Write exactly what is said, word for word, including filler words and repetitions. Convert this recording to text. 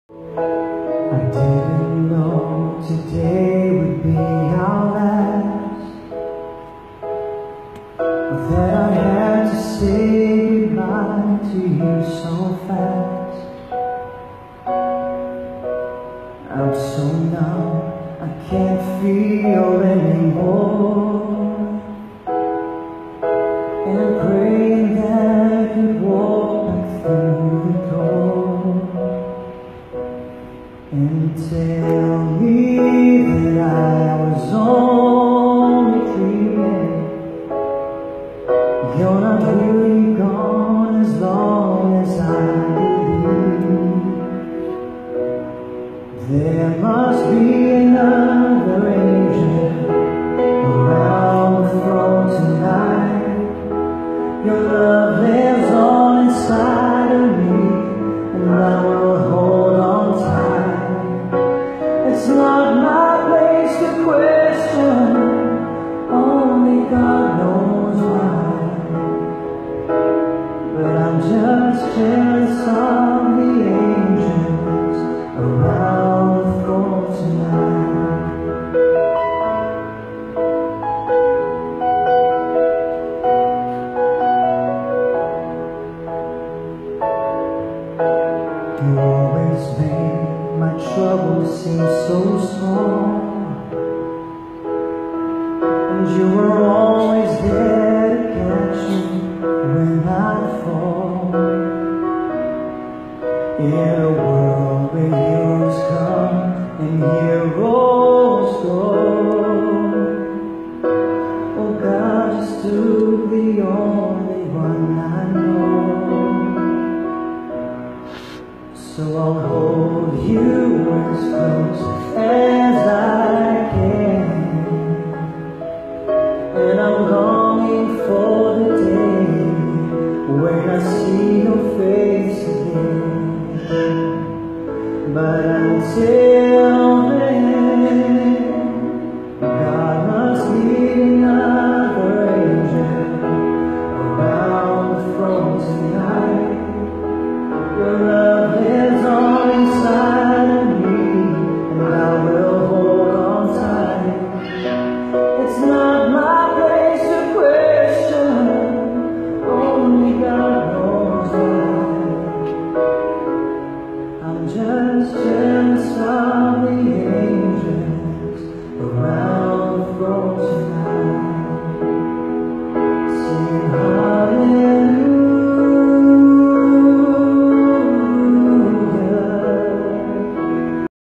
I didn't know today would be our last, that I had to say goodbye to you so fast. I'm so numb, I can't feel anymore, and praying that I could walk back through the door and tell me that I was only dreaming. You're not really gone as long as I believe. There must be another angel around the throne tonight. Your love lives on inside of me, and I will hold on tight. It's not my place to question, only God knows why. But I'm just jealous of the angels around the throne tonight. You always made my troubles seem so small, and you were always there to catch me when I fall. In a world where heroes come and heroes go, oh God, just do the only one I know. So I'll hold you as close as I can, and I'm longing for the day when I see your face again. But until then, God must lead another angel around the throne tonight. Your love lives on inside of me, and I will hold on tight. It's not my place to question, only God knows why. I'm just jealous of the